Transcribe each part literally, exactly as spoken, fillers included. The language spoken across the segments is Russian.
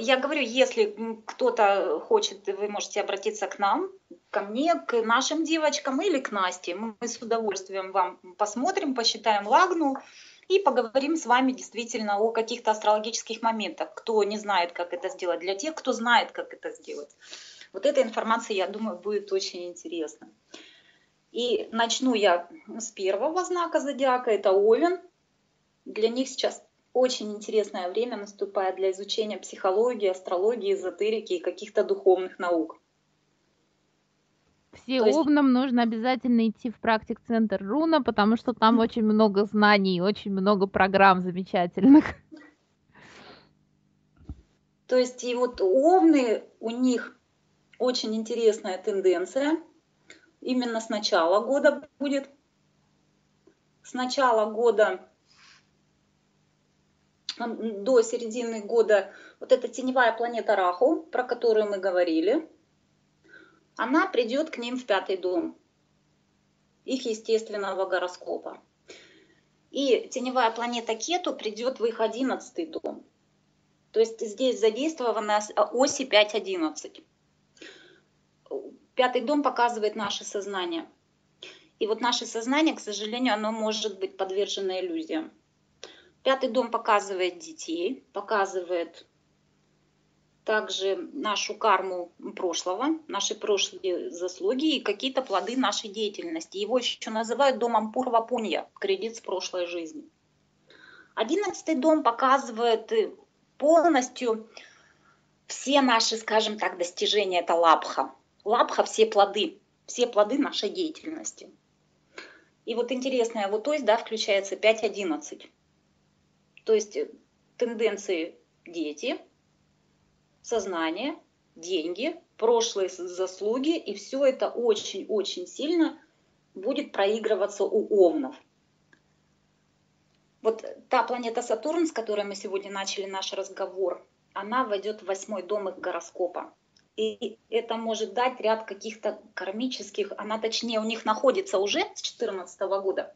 я говорю, если кто-то хочет, вы можете обратиться к нам, ко мне, к нашим девочкам или к Насте. Мы с удовольствием вам посмотрим, посчитаем лагну и поговорим с вами действительно о каких-то астрологических моментах. Кто не знает, как это сделать, для тех, кто знает, как это сделать. Вот эта информация, я думаю, будет очень интересна. И начну я с первого знака зодиака, это Овен. Для них сейчас очень интересное время наступает для изучения психологии, астрологии, эзотерики и каких-то духовных наук. Все овнам нужно обязательно идти в практик-центр Руна, потому что там очень много знаний, очень много программ замечательных. То есть и вот овны, у них очень интересная тенденция. Именно с начала года будет. С начала года до середины года вот эта теневая планета Раху, про которую мы говорили, она придет к ним в пятый дом их естественного гороскопа. И теневая планета Кету придет в их одиннадцатый дом. То есть здесь задействованы оси пять одиннадцать. Пятый дом показывает наше сознание. И вот наше сознание, к сожалению, оно может быть подвержено иллюзиям. Пятый дом показывает детей, показывает также нашу карму прошлого, наши прошлые заслуги и какие-то плоды нашей деятельности. Его еще называют домом Пурва-Пунья, кредит с прошлой жизни. Одиннадцатый дом показывает полностью все наши, скажем так, достижения. Это лабха. Лабха – все плоды, все плоды нашей деятельности. И вот интересная вот ось, да, включается пять одиннадцать. То есть тенденции дети, сознание, деньги, прошлые заслуги, и все это очень-очень сильно будет проигрываться у овнов. Вот та планета Сатурн, с которой мы сегодня начали наш разговор, она войдет в восьмой дом их гороскопа. И это может дать ряд каких-то кармических, она точнее у них находится уже с две тысячи четырнадцатого года.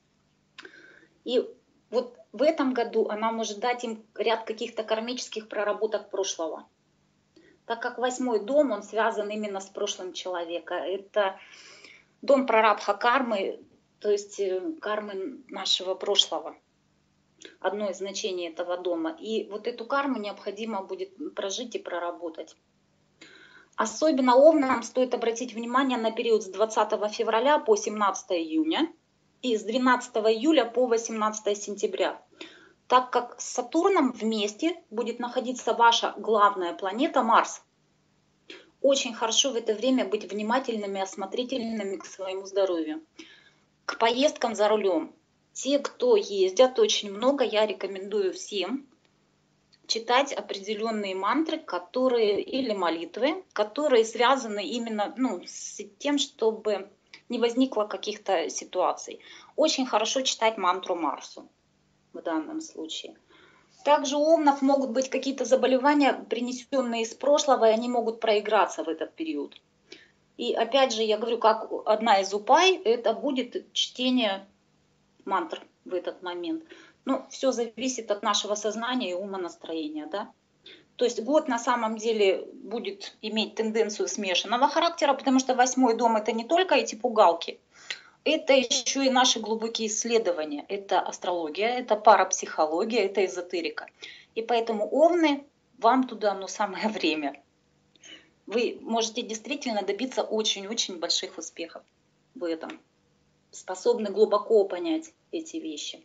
И вот в этом году она может дать им ряд каких-то кармических проработок прошлого. Так как восьмой дом, он связан именно с прошлым человека. Это дом прарабдха кармы, то есть кармы нашего прошлого. Одно из значений этого дома. И вот эту карму необходимо будет прожить и проработать. Особенно овнам стоит обратить внимание на период с двадцатого февраля по семнадцатое июня и с двенадцатого июля по восемнадцатое сентября. Так как с Сатурном вместе будет находиться ваша главная планета Марс. Очень хорошо в это время быть внимательными, осмотрительными к своему здоровью. К поездкам за рулем. Те, кто ездят очень много, я рекомендую всем читать определенные мантры, которые или молитвы, которые связаны именно ну, с тем, чтобы не возникло каких-то ситуаций. Очень хорошо читать мантру Марсу в данном случае. Также у овнов могут быть какие-то заболевания, принесенные из прошлого, и они могут проиграться в этот период. И опять же, я говорю, как одна из упай, это будет чтение мантр в этот момент. Но все зависит от нашего сознания и умонастроения, да. То есть год на самом деле будет иметь тенденцию смешанного характера, потому что восьмой дом это не только эти пугалки, это еще и наши глубокие исследования. Это астрология, это парапсихология, это эзотерика. И поэтому овны, вам туда ну, самое время. Вы можете действительно добиться очень-очень больших успехов в этом. Способны глубоко понять эти вещи.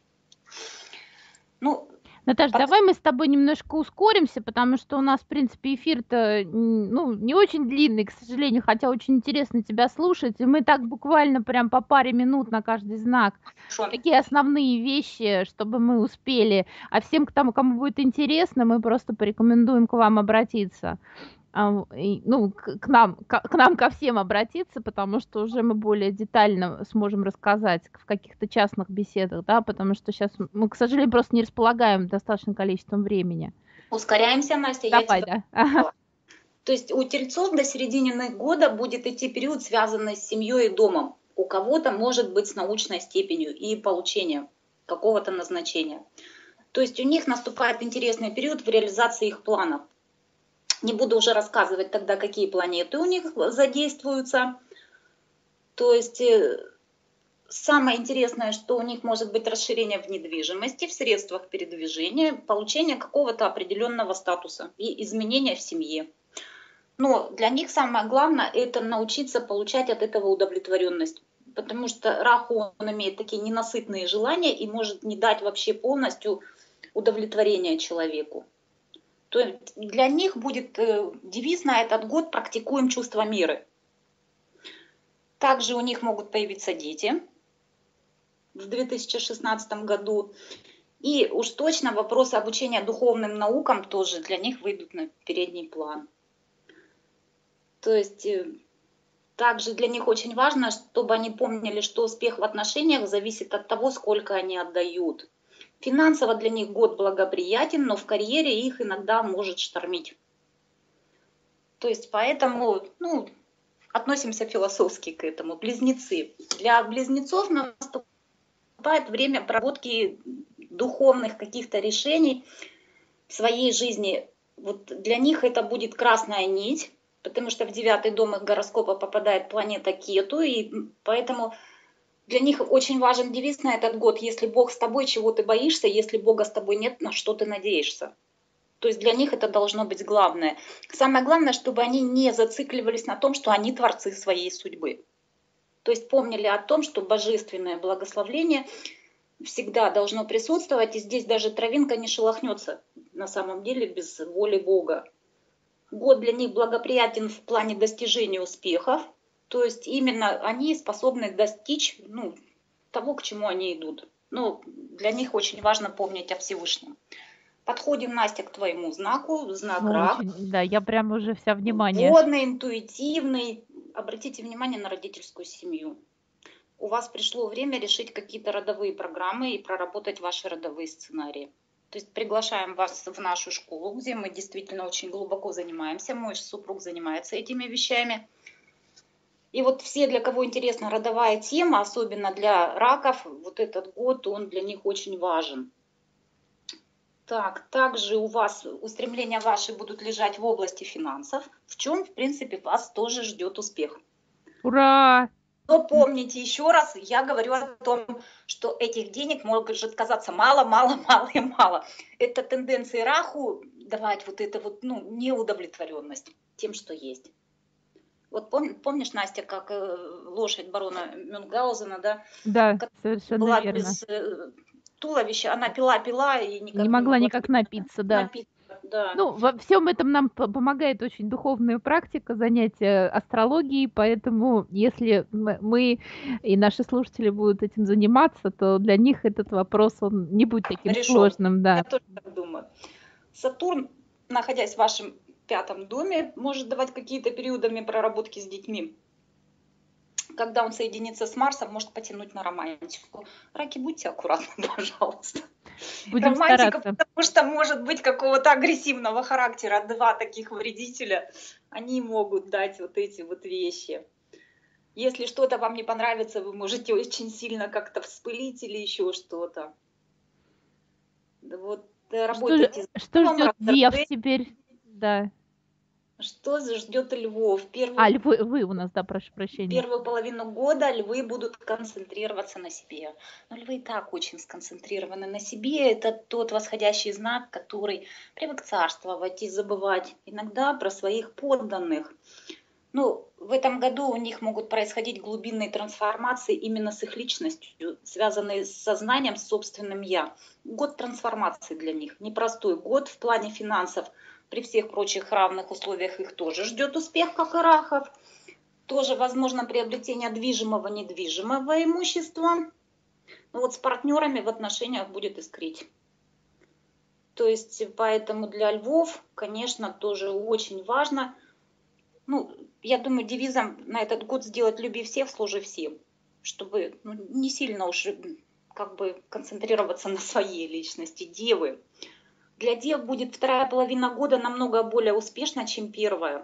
Ну, Наташа, потом... давай мы с тобой немножко ускоримся, потому что у нас, в принципе, эфир-то ну, не очень длинный, к сожалению, хотя очень интересно тебя слушать. И мы так буквально прям по паре минут на каждый знак. Хорошо. Такие основные вещи, чтобы мы успели. А всем, кому, кому будет интересно, мы просто порекомендуем к вам обратиться. Ну, к нам, к, к нам ко всем обратиться, потому что уже мы более детально сможем рассказать в каких-то частных беседах, да, потому что сейчас мы, к сожалению, просто не располагаем достаточным количеством времени. Ускоряемся, Настя, Давай, я тебя... да. Ага. То есть у тельцов до середины года будет идти период, связанный с семьей и домом. У кого-то может быть с научной степенью и получением какого-то назначения. То есть у них наступает интересный период в реализации их планов. Не буду уже рассказывать тогда, какие планеты у них задействуются. То есть самое интересное, что у них может быть расширение в недвижимости, в средствах передвижения, получение какого-то определенного статуса и изменения в семье. Но для них самое главное – это научиться получать от этого удовлетворенность. Потому что Раху, он имеет такие ненасытные желания и может не дать вообще полностью удовлетворения человеку. То есть для них будет девиз на этот год «Практикуем чувство меры». Также у них могут появиться дети в две тысячи шестнадцатом году. И уж точно вопросы обучения духовным наукам тоже для них выйдут на передний план. То есть также для них очень важно, чтобы они помнили, что успех в отношениях зависит от того, сколько они отдают. Финансово для них год благоприятен, но в карьере их иногда может штормить. То есть поэтому, ну, относимся философски к этому. Близнецы. Для близнецов наступает время проработки духовных каких-то решений в своей жизни. Вот для них это будет красная нить, потому что в девятый дом их гороскопа попадает планета Кету, и поэтому для них очень важен девиз на этот год: если Бог с тобой, чего ты боишься, если Бога с тобой нет, на что ты надеешься. То есть для них это должно быть главное. Самое главное, чтобы они не зацикливались на том, что они творцы своей судьбы. То есть помнили о том, что божественное благословление всегда должно присутствовать, и здесь даже травинка не шелохнется на самом деле без воли Бога. Год для них благоприятен в плане достижения успехов, то есть именно они способны достичь, ну, того, к чему они идут. Но для них очень важно помнить о Всевышнем. Подходим, Настя, к твоему знаку, знак Ну, Рак. очень, да, я прям уже вся внимание. Водный, интуитивный. Обратите внимание на родительскую семью. У вас пришло время решить какие-то родовые программы и проработать ваши родовые сценарии. То есть приглашаем вас в нашу школу, где мы действительно очень глубоко занимаемся. Мой супруг занимается этими вещами. И вот все, для кого интересна родовая тема, особенно для раков, вот этот год, он для них очень важен. Так, также у вас устремления ваши будут лежать в области финансов, в чем, в принципе, вас тоже ждет успех. Ура! Но помните еще раз, я говорю о том, что этих денег может казаться мало, мало, мало и мало. Это тенденции Раху давать вот это вот, ну, неудовлетворенность тем, что есть. Вот пом, помнишь, Настя, как э, лошадь барона Мюнхгаузена, да? Да, совершенно была верно. без э, туловища, она пила-пила и никак не могла не никак напиться, да. напиться, да. Ну, во всем этом нам помогает очень духовная практика, занятия астрологией, поэтому если мы и наши слушатели будут этим заниматься, то для них этот вопрос, он не будет таким Решен. сложным, да. Я тоже так думаю. Сатурн, находясь в вашем пятом доме, может давать какие-то периодами проработки с детьми. Когда он соединится с Марсом, может потянуть на романтику. Раки, будьте аккуратны, пожалуйста. Будем Романтика, стараться. потому что может быть какого-то агрессивного характера. Два таких вредителя, они могут дать вот эти вот вещи. Если что-то вам не понравится, вы можете очень сильно как-то вспылить или еще что-то. Вот работайте. Что, что ждет Дев теперь? Да. Что ждет львов? Первую... А, львы, вы у нас, да, прошу прощения. Первую половину года львы будут концентрироваться на себе. Но львы и так очень сконцентрированы на себе. Это тот восходящий знак, который привык царствовать и забывать иногда про своих подданных. Ну, в этом году у них могут происходить глубинные трансформации именно с их личностью, связанные с сознанием, с собственным «я». Год трансформации для них, непростой год в плане финансов. При всех прочих равных условиях их тоже ждет успех, как и раков. Тоже возможно приобретение движимого, недвижимого имущества. Но вот с партнерами в отношениях будет искрить. То есть поэтому для львов, конечно, тоже очень важно. Ну, я думаю, девизом на этот год сделать «люби всех, служи всем», чтобы ну, не сильно уж как бы концентрироваться на своей личности. Девы. Для дев будет вторая половина года намного более успешна, чем первая.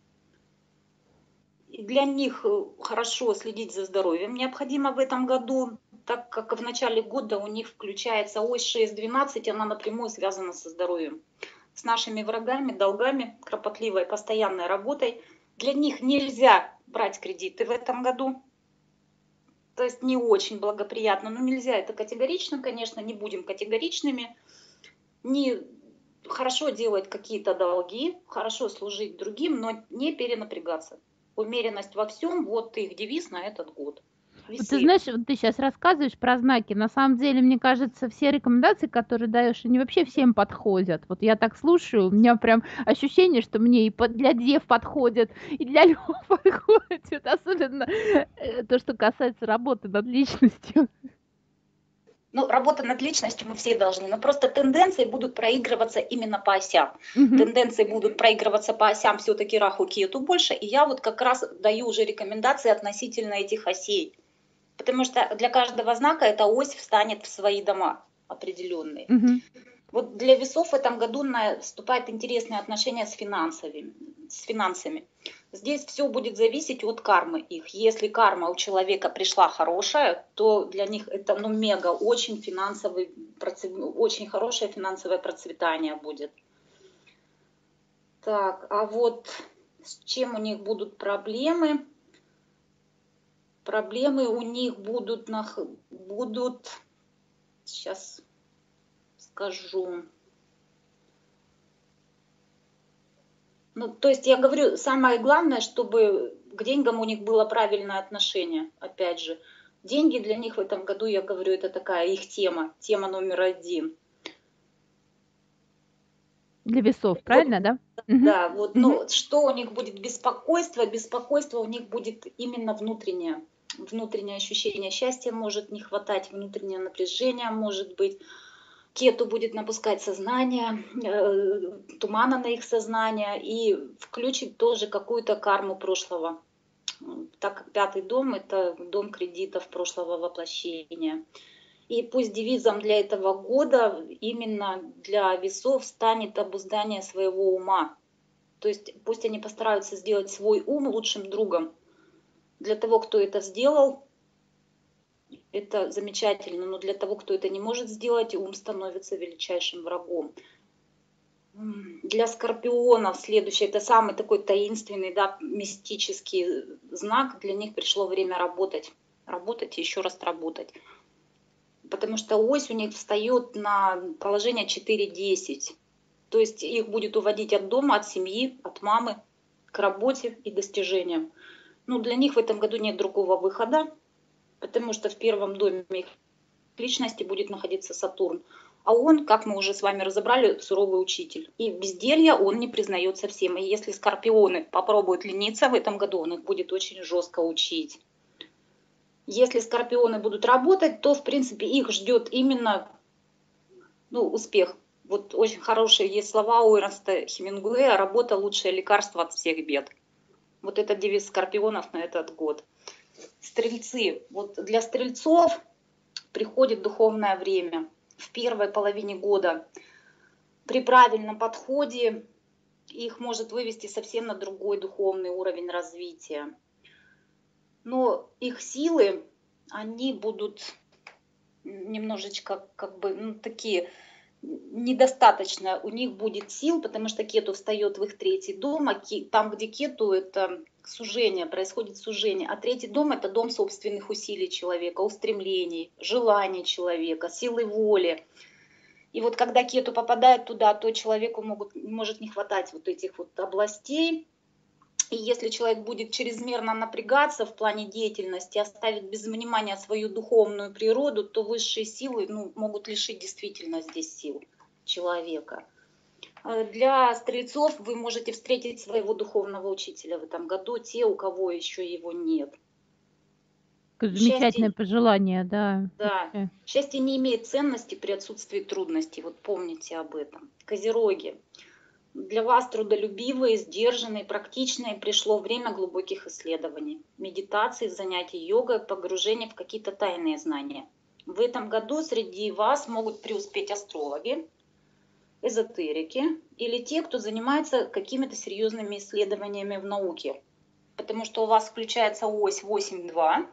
И для них хорошо следить за здоровьем необходимо в этом году, так как в начале года у них включается ось шесть двенадцать, она напрямую связана со здоровьем. с нашими врагами, долгами, кропотливой, постоянной работой. Для них нельзя брать кредиты в этом году. То есть не очень благоприятно, но нельзя это категорично, конечно, не будем категоричными. Не хорошо делать какие-то долги, хорошо служить другим, но не перенапрягаться. Умеренность во всем, вот их девиз на этот год. Вот ты знаешь, вот ты сейчас рассказываешь про знаки. На самом деле, мне кажется, все рекомендации, которые даешь, они вообще всем подходят. Вот я так слушаю, у меня прям ощущение, что мне и под- для дев подходят, и для львов подходят. Особенно э, то, что касается работы над личностью. Ну, работа над личностью мы все должны, но просто тенденции будут проигрываться именно по осям. Угу. Тенденции будут проигрываться по осям все-таки Раху, Кету больше, и я вот как раз даю уже рекомендации относительно этих осей. Потому что для каждого знака эта ось встанет в свои дома определенные. Угу. Вот для весов в этом году наступает интересное отношение с финансовыми, с финансами. Здесь все будет зависеть от кармы их. Если карма у человека пришла хорошая, то для них это ну, мега, очень финансовый, очень хорошее финансовое процветание будет. Так, а вот с чем у них будут проблемы? Проблемы у них будут, на, будут сейчас скажу. Ну, то есть я говорю, самое главное, чтобы к деньгам у них было правильное отношение, опять же. Деньги для них в этом году, я говорю, это такая их тема, тема номер один. Для весов, правильно, вот, да? Да, угу. вот, угу. Ну, что у них будет беспокойство? Беспокойство у них будет именно внутреннее. Внутреннее ощущение счастья может не хватать, внутреннее напряжение может быть. Кету будет напускать сознание, э, тумана на их сознание и включить тоже какую-то карму прошлого. Так как пятый дом – это дом кредитов прошлого воплощения. И пусть девизом для этого года именно для весов станет обуздание своего ума. То есть пусть они постараются сделать свой ум лучшим другом. Для того, кто это сделал, это замечательно, но для того, кто это не может сделать, ум становится величайшим врагом. Для скорпионов следующий, это самый такой таинственный, да, мистический знак, для них пришло время работать. Работать и еще раз работать. Потому что ось у них встает на положение четыре десять. То есть их будет уводить от дома, от семьи, от мамы к работе и достижениям. Ну, для них в этом году нет другого выхода, потому что в первом доме их личности будет находиться Сатурн. А он, как мы уже с вами разобрали, суровый учитель. И безделья он не признает совсем. И если скорпионы попробуют лениться в этом году, он их будет очень жестко учить. Если скорпионы будут работать, то, в принципе, их ждет именно ну, успех. Вот очень хорошие есть слова у Эрнста Хемингуэя: «Работа – лучшее лекарство от всех бед». Вот это девиз скорпионов на этот год. Стрельцы. Вот для стрельцов приходит духовное время в первой половине года. При правильном подходе их может вывести совсем на другой духовный уровень развития. Но их силы, они будут немножечко как бы ну, такие недостаточно. У них будет сил, потому что Кету встает в их третий дом, а там, где Кету, это сужение, происходит сужение. А третий дом – это дом собственных усилий человека, устремлений, желаний человека, силы воли. И вот когда Кету попадает туда, то человеку могут, может не хватать вот этих вот областей. И если человек будет чрезмерно напрягаться в плане деятельности, оставит без внимания свою духовную природу, то высшие силы ну, могут лишить действительно здесь сил человека. Для стрельцов вы можете встретить своего духовного учителя в этом году, те, у кого еще его нет. Замечательное счастье, пожелание, да. Да. Счастье не имеет ценности при отсутствии трудностей. Вот помните об этом. Козероги. Для вас трудолюбивые, сдержанные, практичные, пришло время глубоких исследований, медитации, занятий йогой, погружения в какие-то тайные знания. В этом году среди вас могут преуспеть астрологи, эзотерики или те, кто занимается какими-то серьезными исследованиями в науке. Потому что у вас включается ось восемь два,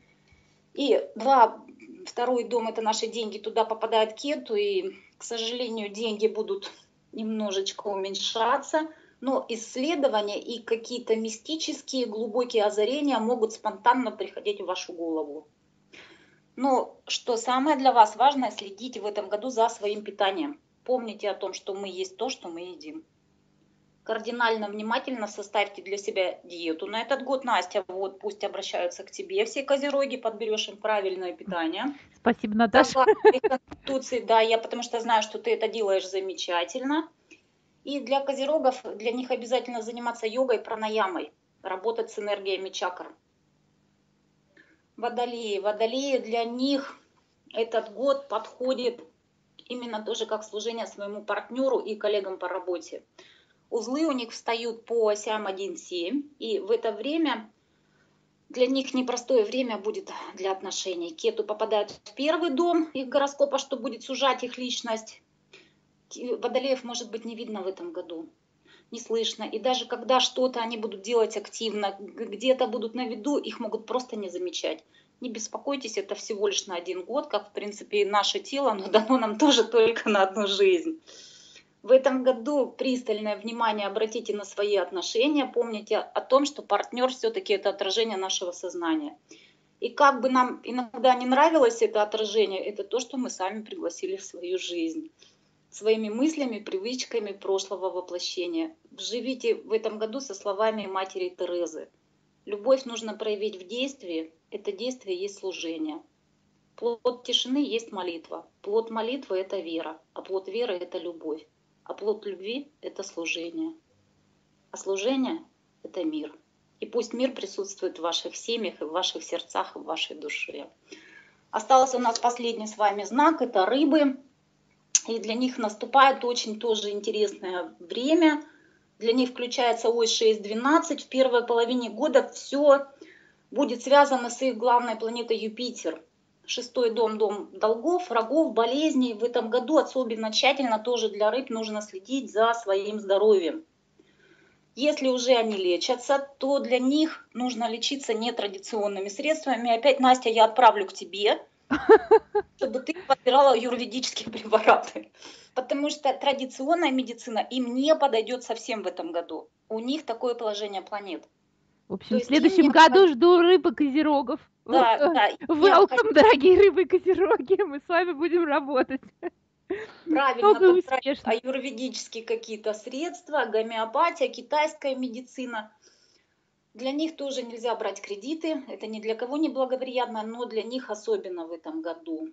и два, второй дом – это наши деньги, туда попадает Кету, и, к сожалению, деньги будут немножечко уменьшаться, но исследования и какие-то мистические глубокие озарения могут спонтанно приходить в вашу голову. Но что самое для вас важное, следите в этом году за своим питанием. Помните о том, что мы есть то, что мы едим. Кардинально внимательно составьте для себя диету на этот год. Настя, вот пусть обращаются к тебе все козероги, подберешь им правильное питание. Спасибо, Наташа. Конституции, да, я потому что знаю, что ты это делаешь замечательно. И для козерогов, для них обязательно заниматься йогой, пранаямой, работать с энергиями чакр. Водолеи. Водолеи, для них этот год подходит именно тоже как служение своему партнеру и коллегам по работе. Узлы у них встают по осям один семь, и в это время для них непростое время будет для отношений. Кету попадает в первый дом их гороскопа, что будет сужать их личность. Водолеев может быть не видно в этом году, не слышно. И даже когда что-то они будут делать активно, где-то будут на виду, их могут просто не замечать. Не беспокойтесь, это всего лишь на один год, как в принципе и наше тело, но дано нам тоже только на одну жизнь. В этом году пристальное внимание обратите на свои отношения, помните о том, что партнер все-таки это отражение нашего сознания. И как бы нам иногда не нравилось это отражение, это то, что мы сами пригласили в свою жизнь. Своими мыслями, привычками прошлого воплощения. Живите в этом году со словами матери Терезы. Любовь нужно проявить в действии, это действие есть служение. Плод тишины есть молитва. Плод молитвы – это вера, а плод веры – это любовь. А плод любви – это служение. А служение – это мир. И пусть мир присутствует в ваших семьях, и в ваших сердцах, и в вашей душе. Остался у нас последний с вами знак – это рыбы. И для них наступает очень тоже интересное время. Для них включается ось шесть двенадцать. В первой половине года все будет связано с их главной планетой Юпитер. Шестой дом, дом долгов, врагов, болезней. В этом году особенно тщательно тоже для рыб нужно следить за своим здоровьем. Если уже они лечатся, то для них нужно лечиться нетрадиционными средствами. Опять, Настя, я отправлю к тебе, чтобы ты подбирала юридические препараты. Потому что традиционная медицина им не подойдет совсем в этом году. У них такое положение планет. В общем, в следующем году жду рыб и козерогов. Да, да. Welcome, дорогие рыбы и козероги, мы с вами будем работать. Правильно подбирать аюрведические какие-то средства, гомеопатия, китайская медицина. Для них тоже нельзя брать кредиты, это ни для кого не благоприятно, но для них особенно в этом году.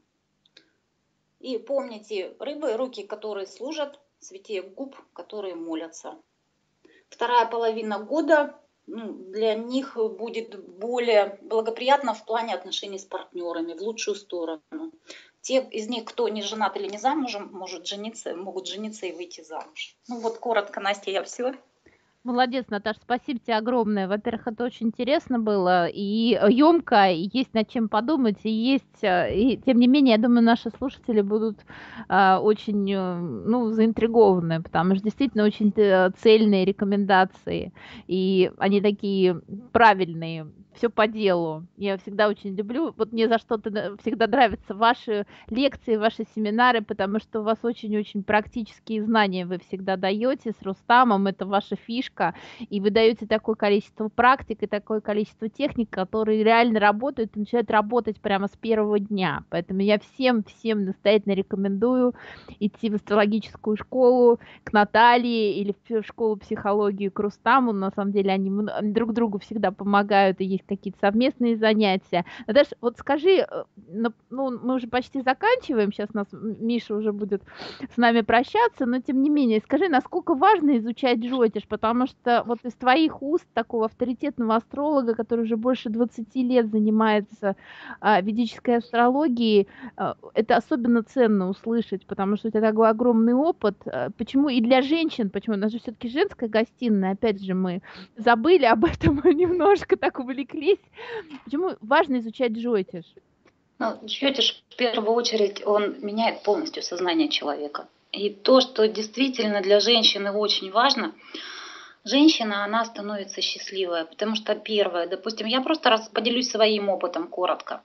И помните, рыбы, руки, которые служат, святее губ, которые молятся. Вторая половина года ну, для них будет более благоприятна в плане отношений с партнерами, в лучшую сторону. Те из них, кто не женат или не замужем, может жениться, могут жениться и выйти замуж. Ну вот коротко, Настя, я все. Молодец, Наташа, спасибо тебе огромное. Во-первых, это очень интересно было и емко, и есть над чем подумать, и есть, и, тем не менее, я думаю, наши слушатели будут а, очень, ну, заинтригованы, потому что действительно очень цельные рекомендации, и они такие правильные, все по делу. Я всегда очень люблю, вот мне за что-то всегда нравятся ваши лекции, ваши семинары, потому что у вас очень-очень практические знания вы всегда даете с Рустамом, это ваша фишка, и вы даете такое количество практик и такое количество техник, которые реально работают и начинают работать прямо с первого дня. Поэтому я всем-всем настоятельно рекомендую идти в астрологическую школу к Наталье или в школу психологии к Рустаму. На самом деле они друг другу всегда помогают, и есть какие-то совместные занятия. Наташа, вот скажи, ну, мы уже почти заканчиваем, сейчас нас Миша уже будет с нами прощаться, но тем не менее, скажи, насколько важно изучать джотиш, потому что вот из твоих уст, такого авторитетного астролога, который уже больше двадцати лет занимается а, ведической астрологией, а, это особенно ценно услышать, потому что у тебя такой огромный опыт. Почему и для женщин, почему? У нас же все-таки женская гостиная, опять же, мы забыли об этом немножко, так увлеклись. Почему важно изучать джотиш? Ну, джотиш, в первую очередь, он меняет полностью сознание человека. И то, что действительно для женщины очень важно, женщина, она становится счастливая, потому что первое, допустим, я просто раз поделюсь своим опытом коротко.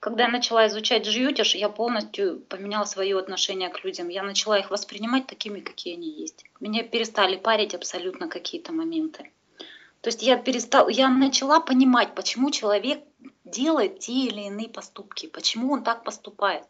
Когда я начала изучать джиотиш, я полностью поменяла свое отношение к людям. Я начала их воспринимать такими, какие они есть. Меня перестали парить абсолютно какие-то моменты. То есть я перестала, я начала понимать, почему человек делает те или иные поступки, почему он так поступает.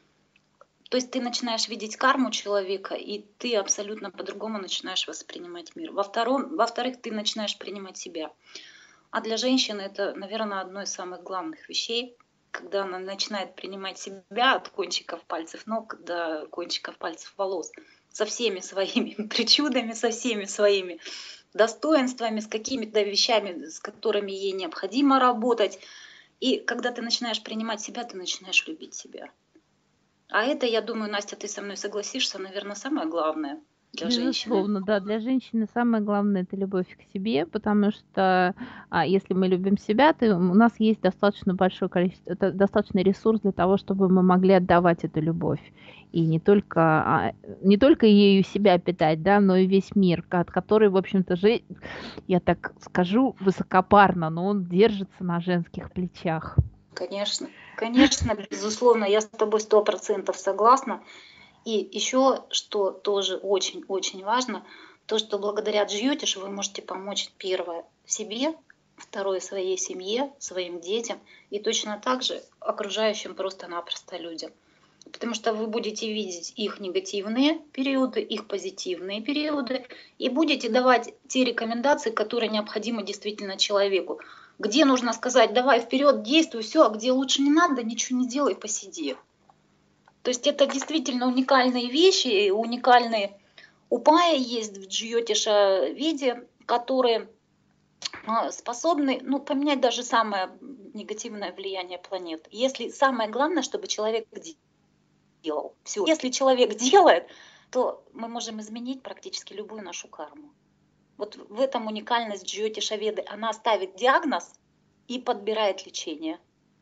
То есть ты начинаешь видеть карму человека, и ты абсолютно по-другому начинаешь воспринимать мир. Во втором, во-вторых, ты начинаешь принимать себя. А для женщины это, наверное, одно из самых главных вещей, когда она начинает принимать себя от кончиков пальцев ног до кончиков пальцев волос, со всеми своими причудами, со всеми своими достоинствами, с какими-то вещами, с которыми ей необходимо работать. И когда ты начинаешь принимать себя, ты начинаешь любить себя. А это, я думаю, Настя, ты со мной согласишься, наверное, самое главное для женщины. Безусловно, да, для женщины самое главное это любовь к себе, потому что а, если мы любим себя, то у нас есть достаточно большое количество, это достаточный ресурс для того, чтобы мы могли отдавать эту любовь. И не только, а, не только ею себя питать, да, но и весь мир, от который, в общем-то, же, я так скажу высокопарно, но он держится на женских плечах. Конечно, конечно, безусловно, я с тобой сто процентов согласна. И еще, что тоже очень-очень важно, то, что благодаря джиотиш вы можете помочь, первое, себе, второе, своей семье, своим детям и точно так же окружающим просто-напросто людям. Потому что вы будете видеть их негативные периоды, их позитивные периоды и будете давать те рекомендации, которые необходимы действительно человеку. Где нужно сказать, давай вперед, действуй, все, а где лучше не надо, ничего не делай, посиди. То есть это действительно уникальные вещи, уникальные упаи есть в джиотиша виде, которые способны ну, поменять даже самое негативное влияние планет. Если самое главное, чтобы человек делал. Все. Если человек делает, то мы можем изменить практически любую нашу карму. Вот в этом уникальность джиотиша веды. Она ставит диагноз и подбирает лечение.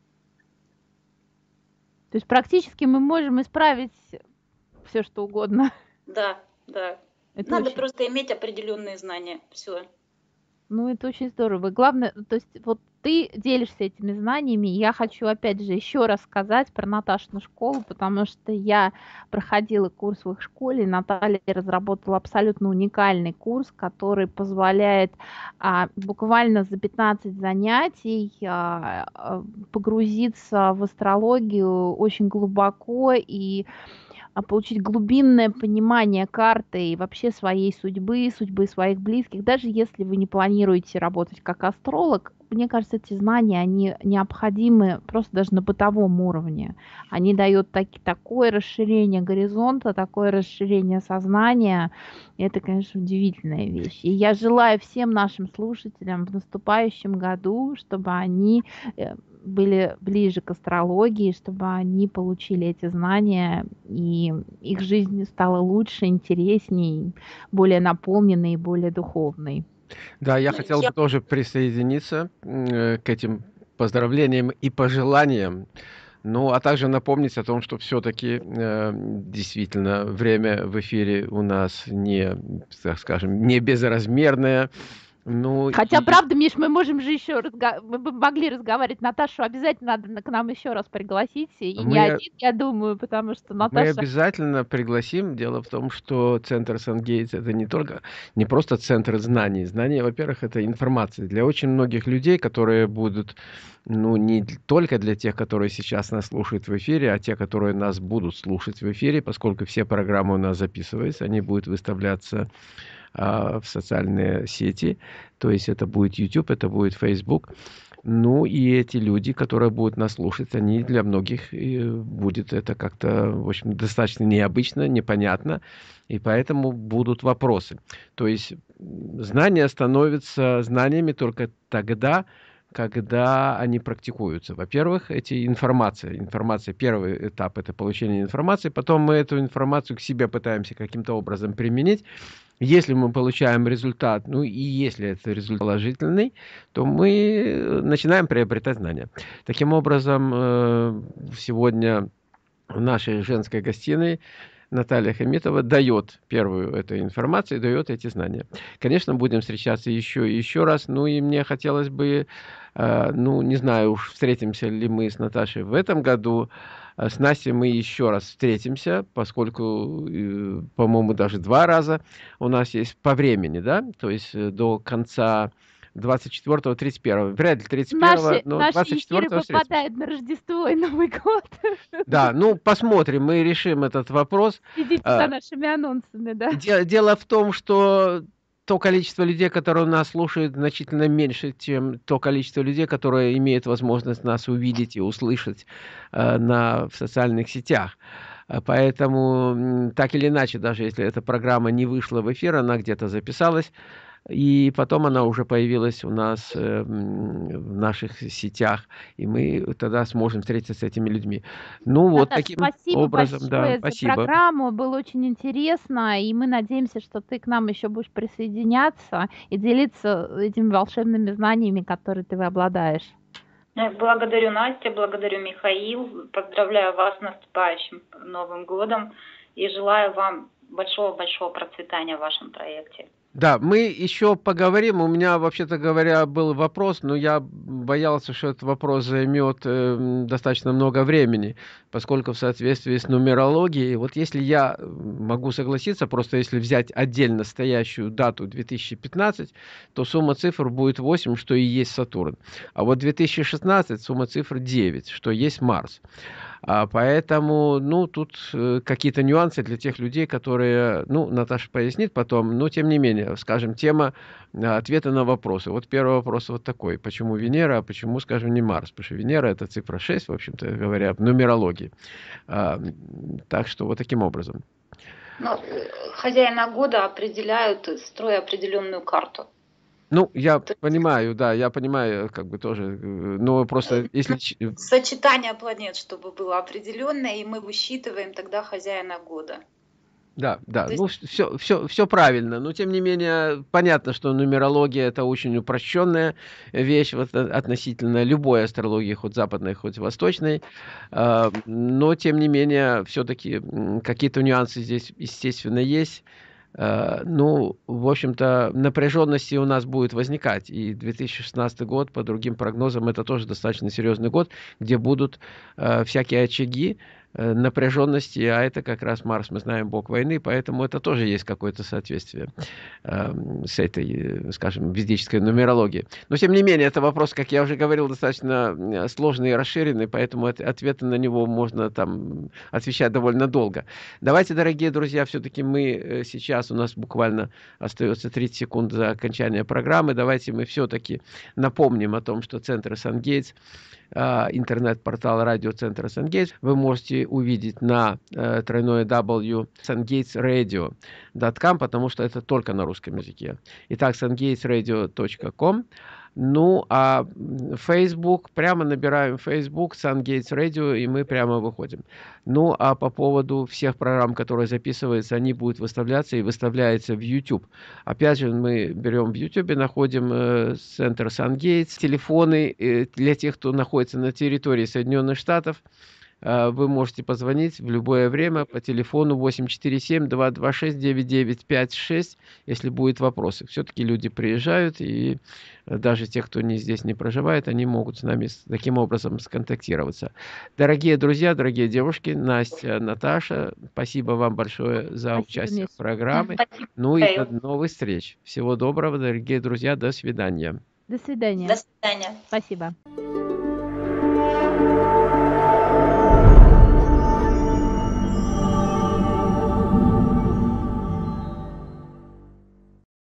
То есть практически мы можем исправить все, что угодно. Да, да. Это Надо очень... просто иметь определенные знания. Все. Ну, это очень здорово. Главное, то есть вот ты делишься этими знаниями. Я хочу, опять же, еще раз сказать про Наташину школу, потому что я проходила курс в их школе, и Наталья разработала абсолютно уникальный курс, который позволяет а, буквально за пятнадцать занятий а, погрузиться в астрологию очень глубоко и получить глубинное понимание карты и вообще своей судьбы, судьбы своих близких. Даже если вы не планируете работать как астролог, мне кажется, эти знания, они необходимы просто даже на бытовом уровне. Они дают так, такое расширение горизонта, такое расширение сознания. И это, конечно, удивительная вещь. И я желаю всем нашим слушателям в наступающем году, чтобы они были ближе к астрологии, чтобы они получили эти знания, и их жизнь стала лучше, интересней, более наполненной и более духовной. Да, я хотел бы тоже присоединиться к этим поздравлениям и пожеланиям. Ну, а также напомнить о том, что все-таки э, действительно время в эфире у нас не, так скажем, не безразмерное. Ну, Хотя, и... правда, Миш, мы можем же еще разго... мы бы могли разговаривать. Наташу обязательно надо к нам еще раз пригласить. И мы... не один, я думаю, потому что Наташа... Мы обязательно пригласим. Дело в том, что центр Сан-Гейтс — это не только, не просто центр знаний. Знания, во-первых, это информация. Для очень многих людей, которые будут, ну, не только для тех, которые сейчас нас слушают в эфире, а те, которые нас будут слушать в эфире, поскольку все программы у нас записываются, они будут выставляться в социальные сети, то есть это будет YouTube, это будет Facebook. Ну и эти люди, которые будут нас слушать, они для многих будет это как-то, в общем, достаточно необычно, непонятно, и поэтому будут вопросы. То есть знания становятся знаниями только тогда, когда они практикуются. Во-первых, эти информация. Информация, первый этап — это получение информации, потом мы эту информацию к себе пытаемся каким-то образом применить. Если мы получаем результат, ну и если это результат положительный, то мы начинаем приобретать знания. Таким образом, сегодня в нашей женской гостиной Наталья Хамитова дает первую эту информацию, дает эти знания. Конечно, будем встречаться еще и еще раз. Ну и мне хотелось бы, ну не знаю уж, встретимся ли мы с Наташей в этом году. С Настей мы еще раз встретимся, поскольку, по-моему, даже два раза у нас есть по времени, да, то есть до конца двадцать четвёртого тридцать первого. Вряд ли тридцать первого, наши, но наши двадцать четвёртого эфиры попадают на Рождество и Новый год. Да, ну посмотрим, мы решим этот вопрос. Следите за нашими анонсами, да. Дело, дело в том, что то количество людей, которые нас слушают, значительно меньше, чем то количество людей, которые имеют возможность нас увидеть и услышать э, на, в социальных сетях. Поэтому, так или иначе, даже если эта программа не вышла в эфир, она где-то записалась, и потом она уже появилась у нас э, в наших сетях, и мы тогда сможем встретиться с этими людьми. Ну вот Наташа, таким спасибо образом, да, большое спасибо. за программу, было очень интересно, и мы надеемся, что ты к нам еще будешь присоединяться и делиться этими волшебными знаниями, которые ты обладаешь. Благодарю, Настя, благодарю, Михаил, поздравляю вас с наступающим Новым годом и желаю вам большого-большого процветания в вашем проекте. Да, мы еще поговорим. У меня, вообще-то говоря, был вопрос, но я боялся, что этот вопрос займет э, достаточно много времени, поскольку в соответствии с нумерологией, вот если я могу согласиться, просто если взять отдельно стоящую дату две тысячи пятнадцать, то сумма цифр будет восемь, что и есть Сатурн. А вот две тысячи шестнадцать сумма цифр девять, что есть Марс. А поэтому, ну, тут э, какие-то нюансы для тех людей, которые, ну, Наташа пояснит потом, но тем не менее, скажем, тема э, ответа на вопросы. Вот первый вопрос вот такой. Почему Венера, а почему, скажем, не Марс? Потому что Венера — это цифра шесть, в общем-то говоря, в нумерологии. А, так что вот таким образом. Но хозяина года определяют, строя определенную карту. Ну, я понимаю, да, я понимаю, как бы тоже, но просто если... Сочетание планет, чтобы было определенное, и мы высчитываем тогда хозяина года. Да, да, То ну есть... все, все, все правильно, но тем не менее понятно, что нумерология — это очень упрощенная вещь вот, относительно любой астрологии, хоть западной, хоть восточной, но тем не менее все-таки какие-то нюансы здесь, естественно, есть. Ну, в общем-то, напряженности у нас будет возникать. И две тысячи шестнадцатый год, по другим прогнозам, это тоже достаточно серьезный год, где будут э, всякие очаги э, напряженности, а это как раз Марс, мы знаем, бог войны, поэтому это тоже есть какое-то соответствие э, с этой, скажем, ведической нумерологией. Но, тем не менее, это вопрос, как я уже говорил, достаточно сложный и расширенный, поэтому от, ответы на него можно там отвечать довольно долго. Давайте, дорогие друзья, все-таки мы сейчас, у нас буквально остается тридцать секунд до окончания программы. Давайте мы все-таки напомним о том, что Центр Сан-Гейтс, интернет-портал радиоцентра Сан-Гейтс, вы можете увидеть на тройное дабл ю точка сан гейтс радио точка ком, потому что это только на русском языке. Итак, сан гейтс радио точка ком. Ну, а Facebook, прямо набираем Facebook, Сан-Гейтс Radio, и мы прямо выходим. Ну, а по поводу всех программ, которые записываются, они будут выставляться и выставляются в YouTube. Опять же, мы берем в YouTube, находим э, Центр Сан-Гейтс, телефоны э, для тех, кто находится на территории Соединенных Штатов. Вы можете позвонить в любое время по телефону восемь четыре семь два два шесть девять девять пять шесть, если будут вопросы. Все-таки люди приезжают, и даже те, кто не здесь не проживает, они могут с нами таким образом сконтактироваться. Дорогие друзья, дорогие девушки, Настя, Наташа, спасибо вам большое за спасибо, участие в программе. Спасибо. Ну и до новых встреч. Всего доброго, дорогие друзья, до свидания. До свидания. До свидания. Спасибо.